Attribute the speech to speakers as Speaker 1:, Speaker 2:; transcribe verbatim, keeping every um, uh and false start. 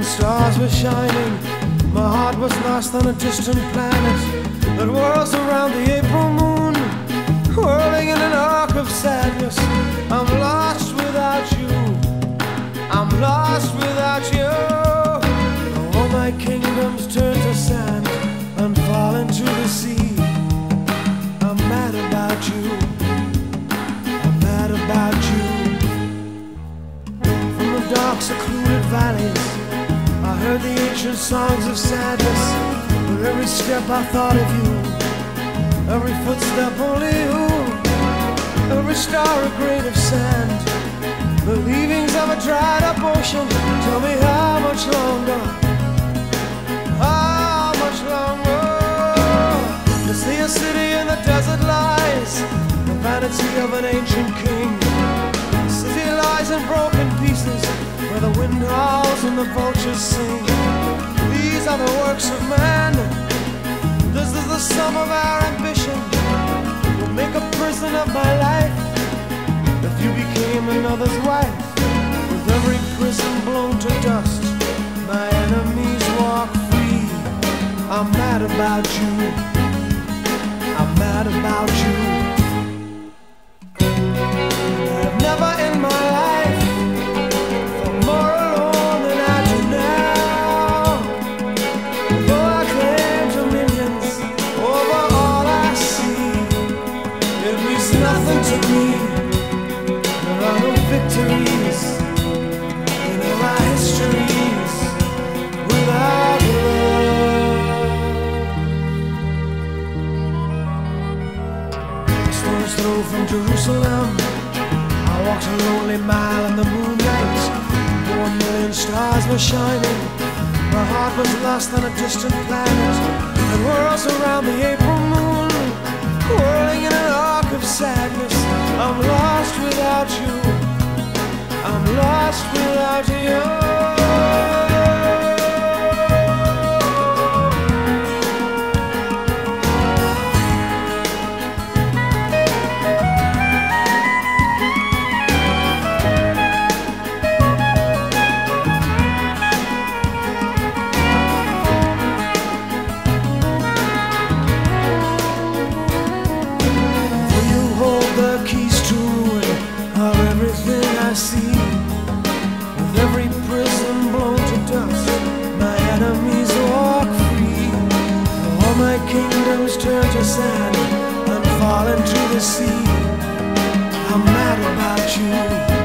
Speaker 1: stars were shining. My heart was lost on a distant planet that whirls around the April moon, whirling in an arc of sadness. I'm lost without you, I'm lost without you. All my kingdoms turn to sand and fall into the sea. I'm mad about you, I'm mad about you. From the dark secluded valleys I heard the ancient songs of sadness. With every step I thought of you, every footstep only you, every star a grain of sand, the leavings of a dried up ocean. Tell me how much longer, how much longer? To see a city in the desert lies, the vanity of an ancient king. The city lies in broken pieces, where the wind howls and the vultures sing. These are the works of man, this is the sum of our ambition. We'll make a prison of my life if you became another's wife. With every prison blown to dust, my enemies walk free. I'm mad about you, I'm mad about you. I've never in my life felt more alone than I do now. Though I claim dominions over all I see, it means nothing to me. There are no victories in all our histories without love. A stone's throw from Jerusalem, I walked a lonely mile in the moonlight. One million stars were shining. My heart was lost on a distant planet that whirls around the April moon, whirling in an arc of sadness. I'm lost without you, I'm lost without you. I see, with every prison blown to dust, my enemies walk free. All my kingdoms turn to sand and fall into the sea. I'm mad about you.